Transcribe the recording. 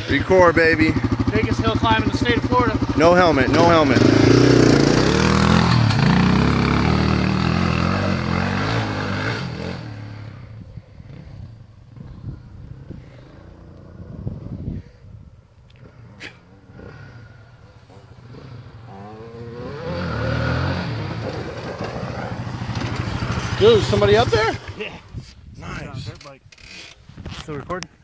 Record, baby. Biggest hill climb in the state of Florida. No helmet, no helmet. Dude, somebody up there? Yeah. Nice. Still recording?